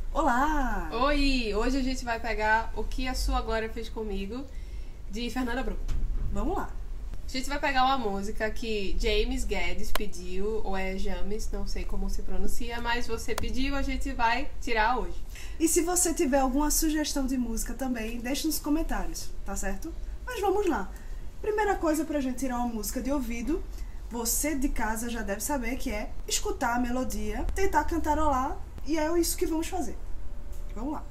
Olá! Oi! Hoje a gente vai pegar O Que a Sua Glória Fez Comigo, de Fernanda Brum. Vamos lá. A gente vai pegar uma música que James Guedes pediu, ou é James, não sei como se pronuncia, mas você pediu, a gente vai tirar hoje. E se você tiver alguma sugestão de música também, deixe nos comentários, tá certo? Mas vamos lá. Primeira coisa pra gente tirar uma música de ouvido, você de casa já deve saber que é escutar a melodia, tentar cantarolar, e é isso que vamos fazer. Vamos lá.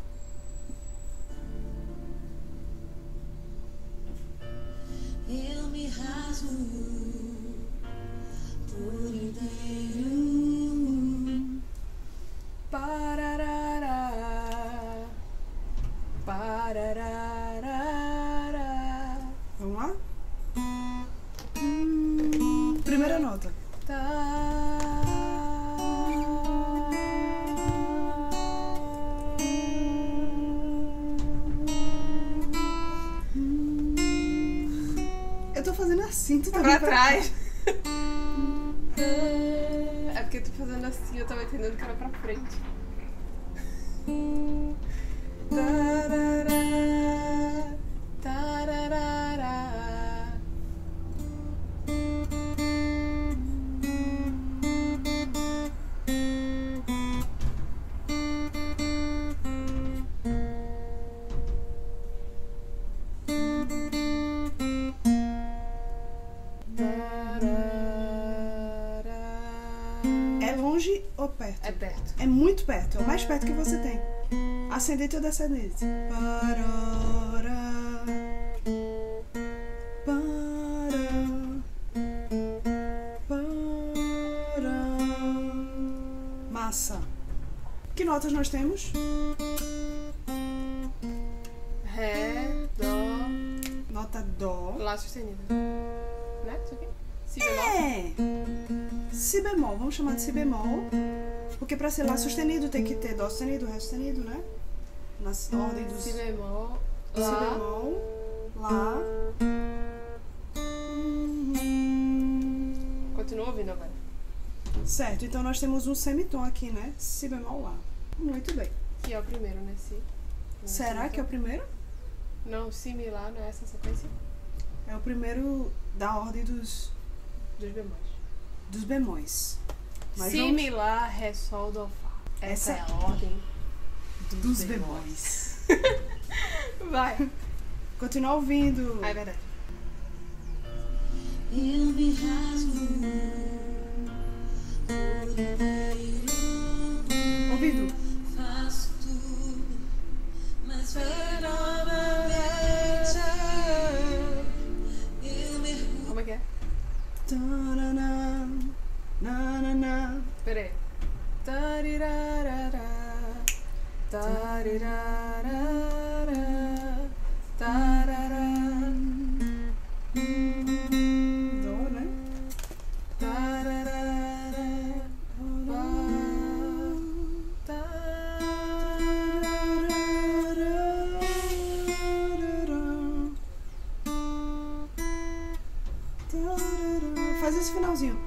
Eu me rasgo por inteiro. Pararará, pararará. Vamos lá? Primeira nota. Eu tô fazendo assim, tu tá Pra vendo trás. É porque eu tô fazendo assim, eu tava entendendo que era pra frente. Tarará, tarará. É longe ou perto? É perto. É muito perto, é o mais perto que você tem. Ascendente ou descendente? Parará, pará. Massa. Que notas nós temos? Ré, dó, Nota Dó. Lá sustenido. Né? Isso aqui? Si bemol. É. Si bemol, vamos chamar de Si bemol. Porque pra ser Lá sustenido tem que ter Dó sustenido, Ré sustenido, né? Na ordem dos Si bemol, Si Lá. bemol, Lá. Continua ouvindo agora. Certo, então nós temos um semitom aqui, né? Si bemol, Lá. Muito bem. Que é o primeiro, né? Si. Será que é o primeiro? Não, similar, não é essa sequência? É o primeiro da ordem dos Dos bemóis. bemóis. Mas Similar, Ré, Sol, Dó, Fá. Essa é a ordem dos bemóis. Vai. Continua ouvindo. Ah, é verdade. Eu me rasgo por inteiro. Ouvindo. Faço tudo, mas fenomenalmente eu mergulho. Como é que é? Tanana, nanana. Pera aí. Tarirarará, tarirarará, tarará, Dó, né? tararará, lá, Faz esse finalzinho.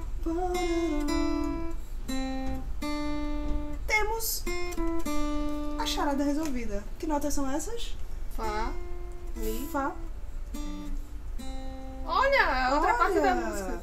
Temos a charada resolvida. Que notas são essas? Fá, Mi. Fá. Olha, outra parte da Olha. música.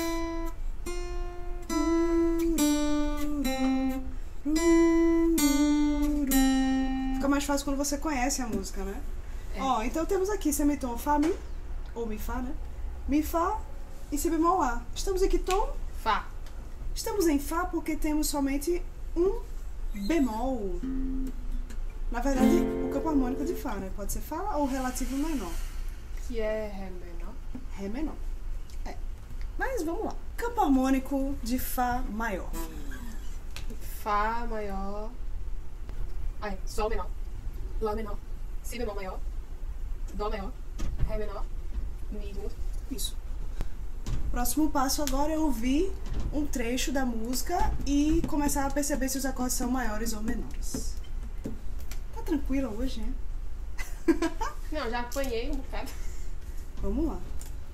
Fica mais fácil quando você conhece a música, né? É. Ó, então temos aqui semitom Fá, Mi, ou Mi, Fá, né? Mi, Fá e Si bemol, Lá. Estamos em que tom? Fá. Estamos em Fá porque temos somente um bemol. Na verdade, o campo harmônico de Fá, né? Pode ser Fá ou relativo menor. Que é Ré menor. Ré menor. É. Mas vamos lá. Campo harmônico de Fá maior. Fá maior. Aí, Sol menor. Lá menor. Si bemol maior. Dó maior. Ré menor. Mi junto. Isso. Próximo passo agora é ouvir um trecho da música e começar a perceber se os acordes são maiores ou menores. Tá tranquila hoje, né? Não, já apanhei um bocado. Vamos lá.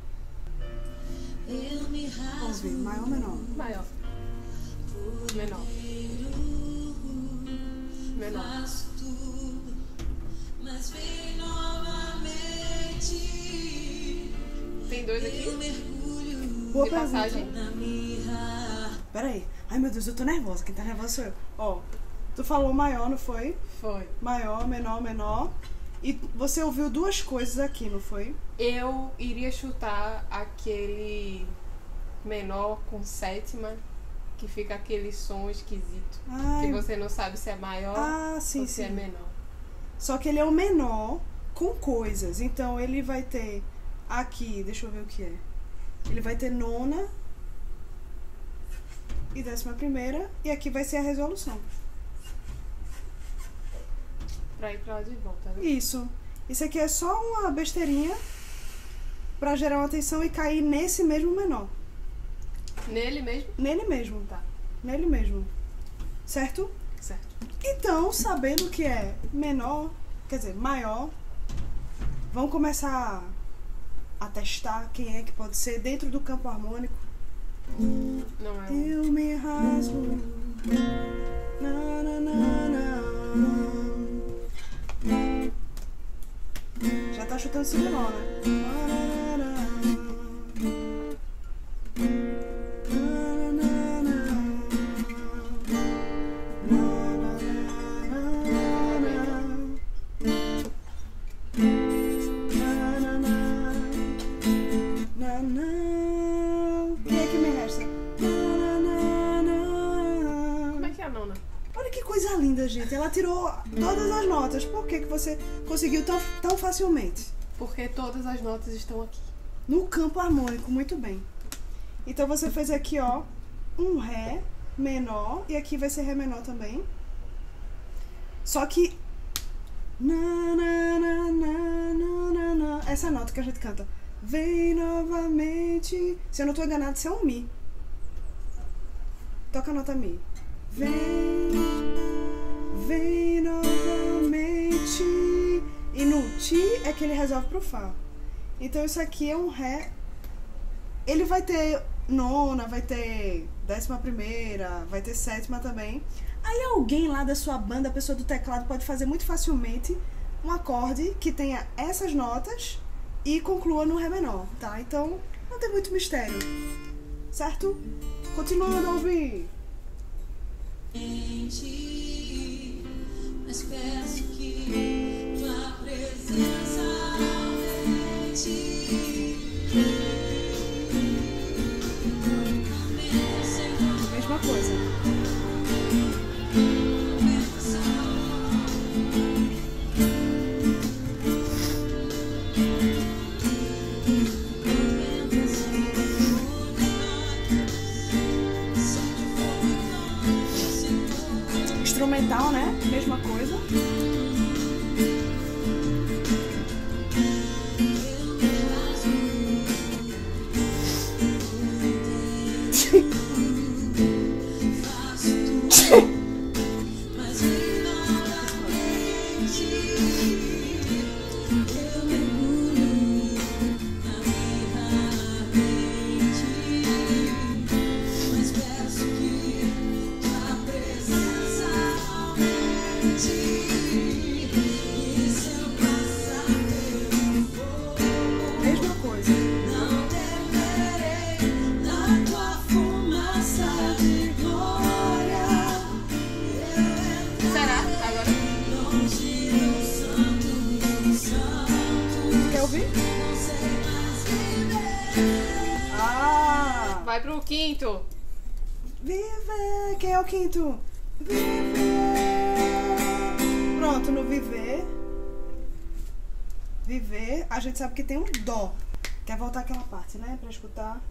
Eu me rasgo Ouvir, maior ou menor? Maior. Menor. menor. Faço tudo, mas vem novamente. Tem dois Eu aqui mergulho Boa de pergunta. passagem. na mirra. Peraí. Ai, meu Deus, eu tô nervosa. Quem tá nervosa sou eu. Ó, tu falou maior, não foi? Foi. Maior, menor, menor. E você ouviu duas coisas aqui, não foi? Eu iria chutar aquele menor com sétima, que fica aquele som esquisito. Ai, Que você não sabe se é maior sim, ou se sim. é menor. Só que ele é o menor com coisas. Então ele vai ter aqui, deixa eu ver o que é. Ele vai ter nona e 11ª. E aqui vai ser a resolução. Pra ir pra lá de volta, né? Isso. Isso aqui é só uma besteirinha pra gerar uma tensão e cair nesse mesmo menor. Nele mesmo? Nele mesmo. Tá, Nele mesmo. Certo? certo. Então, sabendo que é menor, quer dizer, maior, vamos começar a testar quem é que pode ser dentro do campo harmônico. Não é um. Eu me rasgo. Na, na, na, na. Já tá chutando si menor, né? Quem é que me resta? Como é que é a nona? Olha que coisa linda, gente. Ela tirou todas as notas. Por que você conseguiu tão facilmente? Porque todas as notas estão aqui. No campo harmônico, muito bem. Então você fez aqui, ó, um Ré menor. E aqui vai ser Ré menor também. Só que... Essa nota que a gente canta. Vem novamente. Se eu não tô enganado, isso é um Mi. Toca a nota Mi. Vem novamente. E no Ti é que ele resolve pro Fá. Então isso aqui é um Ré. Ele vai ter nona, vai ter 11ª, vai ter sétima também. Aí alguém lá da sua banda, a pessoa do teclado, pode fazer muito facilmente um acorde que tenha essas notas e conclua no Ré menor, tá? Então não tem muito mistério, certo? Continuando a ouvir. Mas peço que tua presença aumente. Mesma coisa. Instrumental, né? Mesma coisa. Mesma coisa. Não temerei na tua fumaça de glória. Será? Agora? Longe do santo, Quer ouvir? não sei mais viver. Ah! Vai pro quinto. Viver. Quem é o quinto? Viver. Pronto, no viver. Viver, a gente sabe que tem um dó. Quer voltar aquela parte, né? Pra escutar.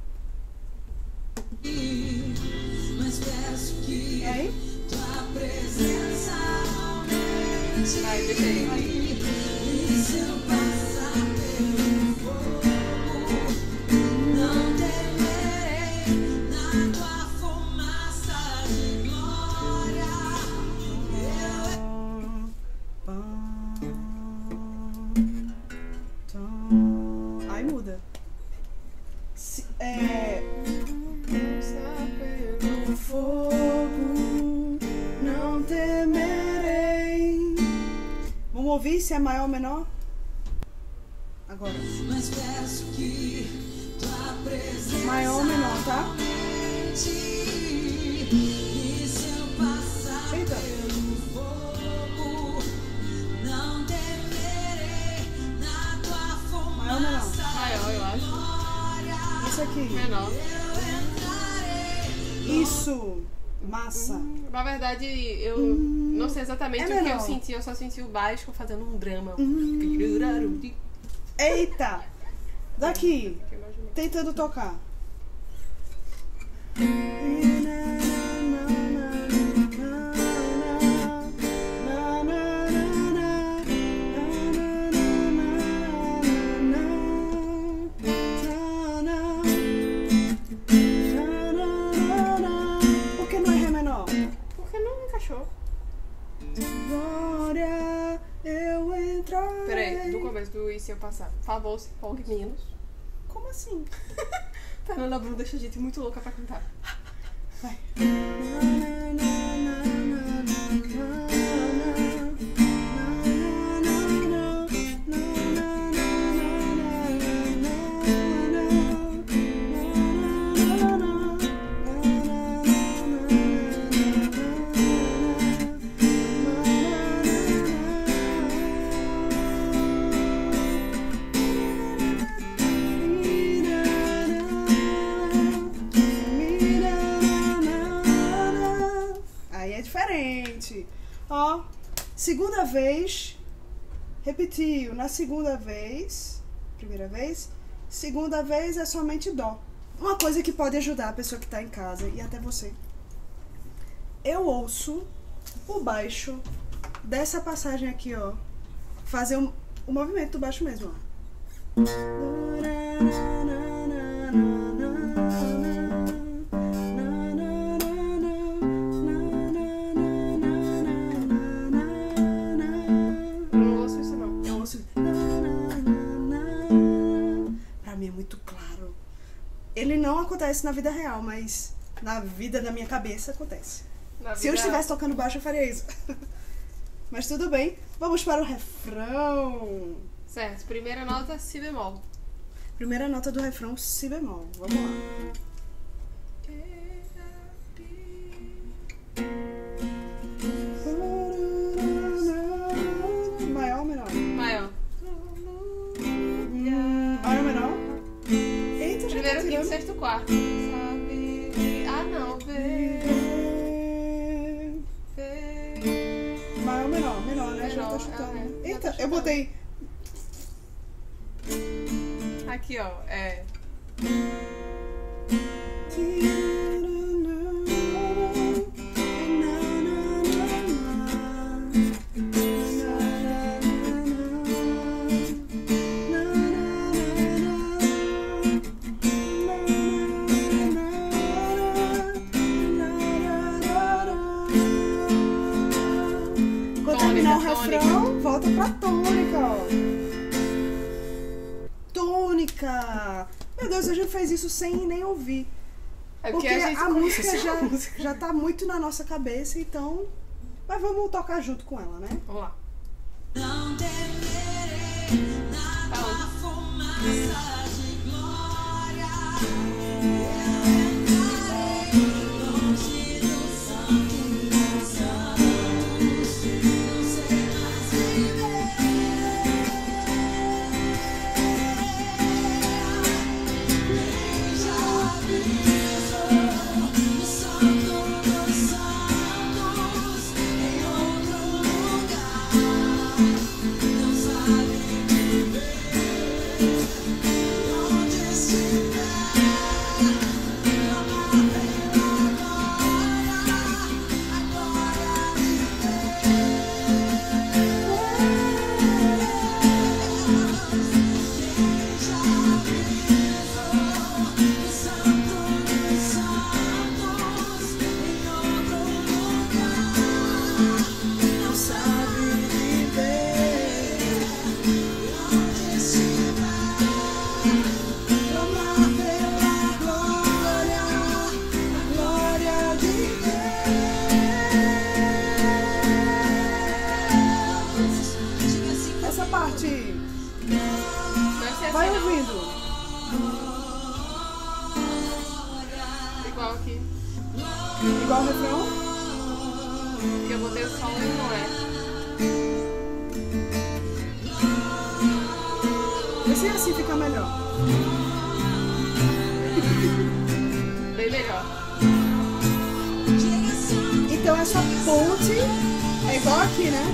Mas peço que E aí? tua presença aumente. Vai, deixa aí. E se eu passar pelo fogo, não temerei na tua fumaça de glória. Aí muda. No fogo não temerei. Vamos ouvir se é maior ou menor? Agora. Mas peço que tua presença Maior ou menor, tá? e se eu passar Eita. pelo fogo, não temerei na tua Maior ou menor? fumaça. Maior, eu acho. Isso aqui. Menor. Isso. Massa. Na verdade, eu não sei exatamente É o que eu menor. senti, eu só senti o baixo fazendo um drama. Eita. Daqui. Eu imaginei. Tentando tocar. Por que não é Ré menor? Por que não encaixou? Glória, eu entrarei. Peraí, do começo do E se eu passar. Por favor, se empolgue menos. Como assim? Fernanda Brum deixa a gente muito louca pra cantar. Vai. Aí é diferente. Ó, segunda vez, repetiu. Na segunda vez, primeira vez, segunda vez é somente dó. Uma coisa que pode ajudar a pessoa que tá em casa e até você. Eu ouço o baixo dessa passagem aqui, ó, fazer o movimento do baixo mesmo, ó. Eu não ouço isso, não. Eu ouço. Pra mim é muito claro. Ele não acontece na vida real, mas na vida da minha cabeça acontece. Na Se eu vida- estivesse tocando baixo, eu faria isso. Mas tudo bem. Vamos para o refrão. Certo, primeira nota, si bemol. Primeira nota do refrão, si bemol. Vamos lá. Maior ou menor? Maior. Maior ou menor? Eita, já Primeiro, tá quinto, tirando. sexto, quarto. Sabe? Ah, não. Vê. Maior ou menor? Menor, né? Já Menor, tô chutando. já tô Eita, eu chutando. botei. Aqui, ó. É. Quando terminar o Tônica, refrão, volta pra tônica, ó. Tônica! Meu Deus, a gente fez isso sem nem ouvir. É Porque porque a gente a música conhece a já, música. já tá muito na nossa cabeça, então. Mas vamos tocar junto com ela, né? Vamos lá. Não temerei na tua Aonde? fumaça de glória. Eu entrarei longe dos santos, não sei mais viver. Nem já vi o santo dos santos em outro lugar. Não sabe viver. Deve ser Vai assim, não. ouvindo. Igual aqui. Igual o refrão. Que eu botei o sol e não é. Vê se assim fica melhor. Bem melhor. Então essa ponte é igual aqui, né?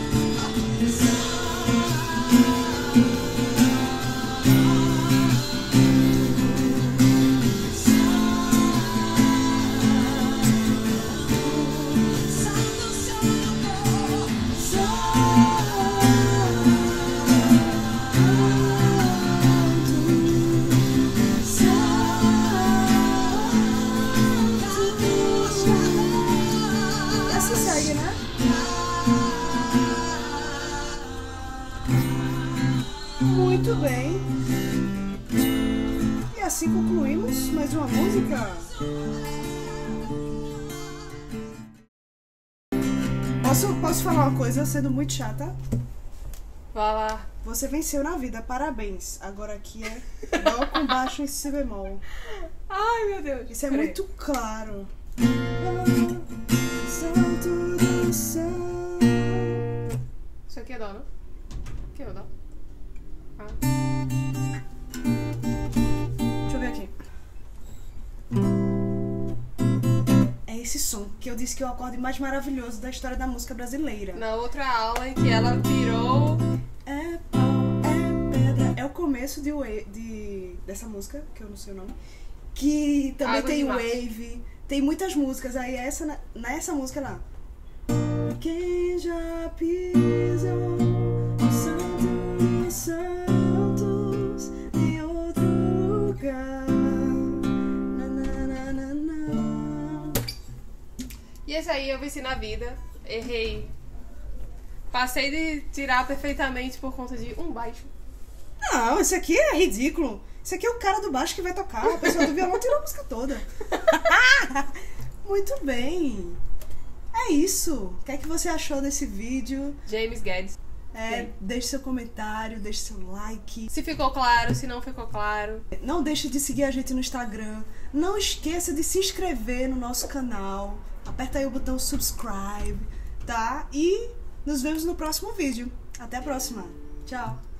E assim segue, né? Muito bem. E assim concluímos mais uma música. Posso falar uma coisa, sendo muito chata? Vai lá. Você venceu na vida, parabéns. Agora aqui é Dó com baixo em Si bemol. Ai, meu Deus. Isso é Peraí. muito claro. Santo do céu. Isso aqui é dó, não? Aqui é o dó. Ah. Deixa eu ver aqui. É esse som que eu disse que é o acorde mais maravilhoso da história da música brasileira. Na outra aula em que ela virou... É pau, é pedra. É o começo dessa música, que eu não sei o nome. Que também Água tem de Março. Wave. Tem muitas músicas. Aí nessa música lá. Quem já pisou no Santo dos Santos em outro lugar. Nananana. E esse aí eu venci na vida. Errei. Passei de tirar perfeitamente por conta de um baixo. Não, isso aqui é ridículo. Isso aqui é o cara do baixo que vai tocar. A pessoa do violão tirou a música toda. Muito bem. É isso. O que é que você achou desse vídeo? James Guedes. Deixe seu comentário, deixe seu like. Se ficou claro, se não ficou claro. Não deixe de seguir a gente no Instagram. Não esqueça de se inscrever no nosso canal. Aperta aí o botão subscribe, tá? E nos vemos no próximo vídeo. Até a próxima. Tchau.